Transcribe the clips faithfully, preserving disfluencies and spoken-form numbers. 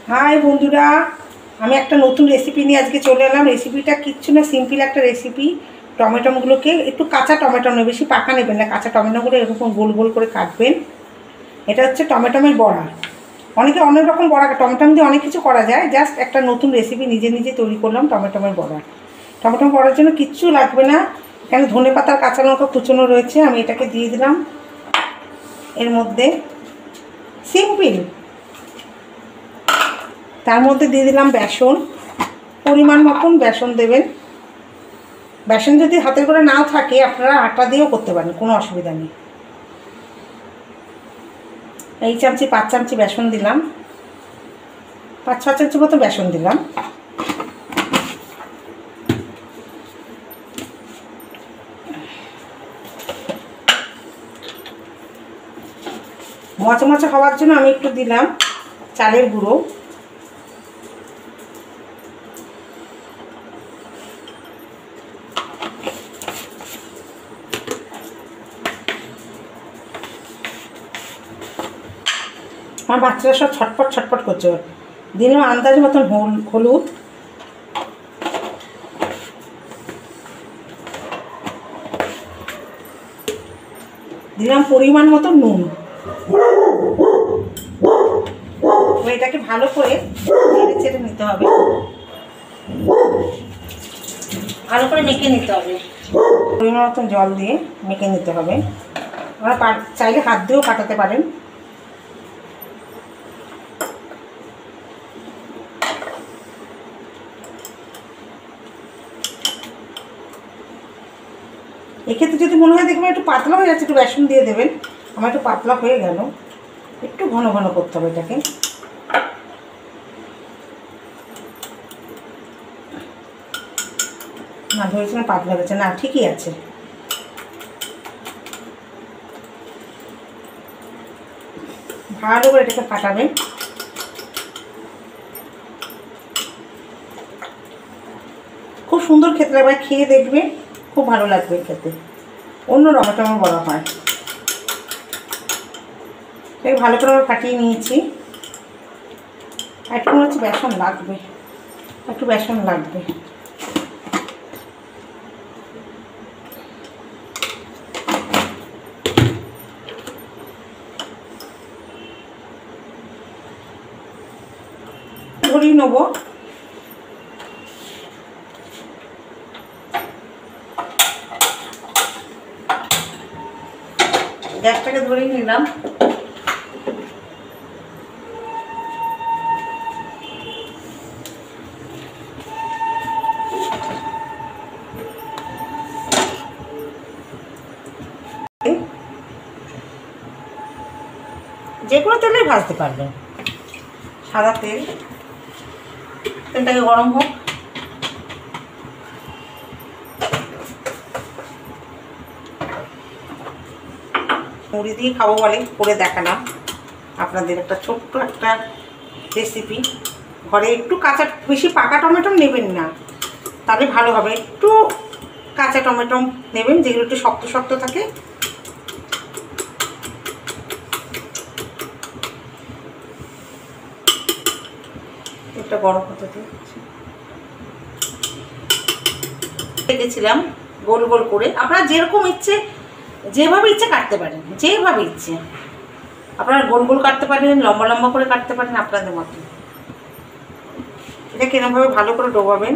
High বন্ধুরা, আমি একটা নতুন রেসিপি নিয়ে আজকে চলে এলাম। রেসিপিটা কিচ্ছু না, সিম্পল একটা রেসিপি। টমেটোগুলোকে একটু কাঁচা টমেটো নেবে, বেশি পাকা নেবেন না, কাঁচা টমেটোগুলো এরকম গোল গোল করে কাটবেন। এটা হচ্ছে টমেটোমের বড়া। অনেকে অনেক রকম বড়া, টমেটো দিয়ে অনেক কিছু করা যায়। জাস্ট একটা নতুন রেসিপি নিজে নিজে তৈরি করলাম টমেটোমের বড়া। টমেটো বড়ার জন্য কিচ্ছু লাগবে না, এখানে ধনে পাতার কাঁচা লঙ্কা কুচনো রয়েছে। আমি এটাকে দিয়ে দিলাম এর মধ্যে, সিম্পল। তার মধ্যে দিয়ে দিলাম বেসন, পরিমাণ মতন বেসন দেবেন। বেসন যদি হাতের করে নাও থাকে আপনারা আটা দিয়েও করতে পারেন, কোনো অসুবিধা নেই। এই চামচি পাঁচ চামচি বেসন দিলাম, পাঁচ ছ চামচি মতো বেসন দিলাম। মচমচে হওয়ার জন্য আমি একটু দিলাম চালের গুঁড়ো। আমার বাচ্চারা সব ছটপট ছটপট করছে। দিলাম আন্দাজ মতন হলুদ, দিলাম পরিমাণ মতো নুন। এটাকে ভালো করে নেড়ে চেড়ে নিতে হবে, ভালো করে মেখে নিতে হবে। পরিমাণ মতন জল দিয়ে মেখে নিতে হবে। আপনারা চাইলে হাত দিয়েও কাটাতে পারেন। এক্ষেত্রে যদি মনে হয় দেখবেন একটু পাতলা হয়ে যাচ্ছে, একটু বেসন দিয়ে দেবেন। আমার একটু পাতলা হয়ে গেল, একটু ঘন ঘন করতে হবে এটাকে। না ধরেছিলাম পাতলা হয়েছে, না ঠিকই আছে। ভালো করে এটাকে ফাটাবেন। খুব সুন্দর খেতে লাগবে, খেয়ে দেখবে খুব ভালো লাগবে খেতে। অন্য রকম বড়া হয়। এটাকে ভালো করে আমরা ফাটিয়ে নিয়েছি। একটু মনে হচ্ছে বেসন লাগবে, একটু বেসন লাগবে। ধরিয়ে নেবো। গ্যাসটাকে ধরিয়ে নিলাম। যে কোনো তেলেই ভাজতে পারবেন, সাদা তেল। তেলটাকে গরম হোক। মুড়ি দিয়ে খাবো বলে করে দেখালাম আপনাদের একটা ছোট্ট একটা রেসিপি। ঘরে একটু কাঁচা, বেশি পাকা টমেটো নেবেন না, তাহলে ভালো হবে। একটু কাঁচা টমেটো নেবেন, যেগুলো একটু শক্ত শক্ত থাকে। একটা গরম হতে রেখেছিলাম গোল গোল করে। আপনারা যেরকম ইচ্ছে, যেভাবে ইচ্ছে কাটতে পারেন, যেভাবে ইচ্ছে আপনারা গোল গোল কাটতে পারেন, লম্বা লম্বা করে কাটতে পারেন, আপনাদের মতো। এটা কিরমভাবে ভালো করে ডোবাবেন।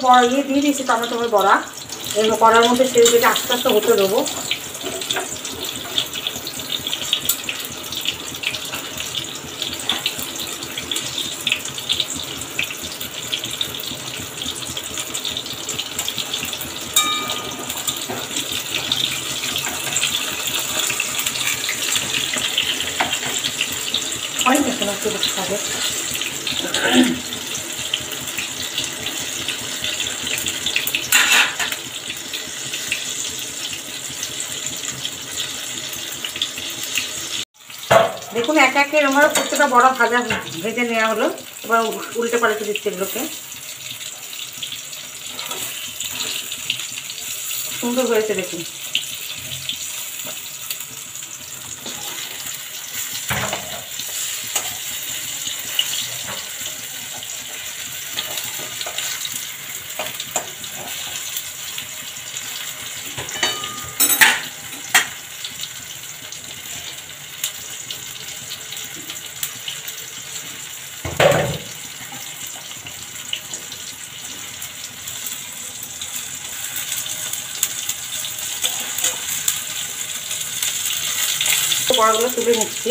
বড়া ইয়ে দিয়ে দিয়েছি, টমেটোমের বড়া। এর কড়ার মধ্যে ছেড়ে দিয়ে আস্তে আস্তে হতে দেবো। হয় না কোনো একটু দেখতে হবে। দেখুন এক একে আমার প্রত্যেকটা বড় ভাজা ভেজে নেওয়া হলো। এবার উল্টে পাল্টে দিচ্ছি এগুলোকে। সুন্দর হয়েছে দেখুন। বড়াগুলো তুলে নিচ্ছি।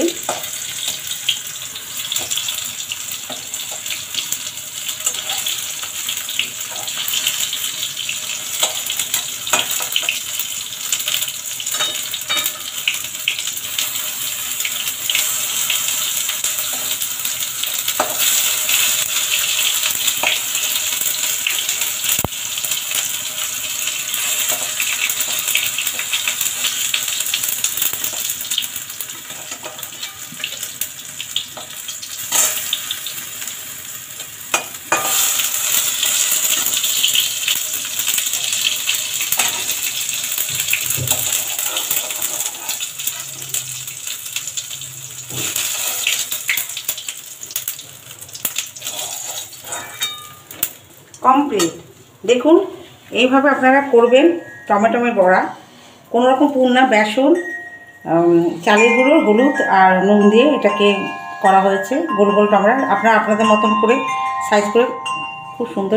কমপ্লিট। দেখুন এইভাবে আপনারা করবেন টমেটোমের বড়া। কোনো রকম পুর না, বেসন, চালের গুঁড়ো, হলুদ আর নুন দিয়ে এটাকে করা হয়েছে গোল গোল টমেটো। আপনারা আপনাদের মতন করে সাইজ করে খুব সুন্দর,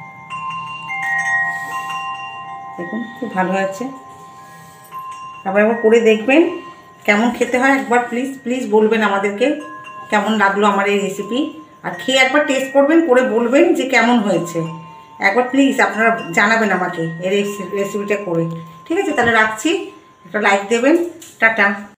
দেখুন খুব ভালো হয়েছে। আপনারা একবার করে দেখবেন কেমন খেতে হয়। একবার প্লিজ প্লিজ বলবেন আমাদেরকে কেমন লাগলো আমার এই রেসিপি। আর খেয়ে একবার টেস্ট করবেন, করে বলবেন যে কেমন হয়েছে। একবার প্লিজ আপনারা জানাবেন আমাকে এই রেসিপিটা করে। ঠিক আছে, তাহলে রাখছি। একটা লাইক দেবেন। টাটা।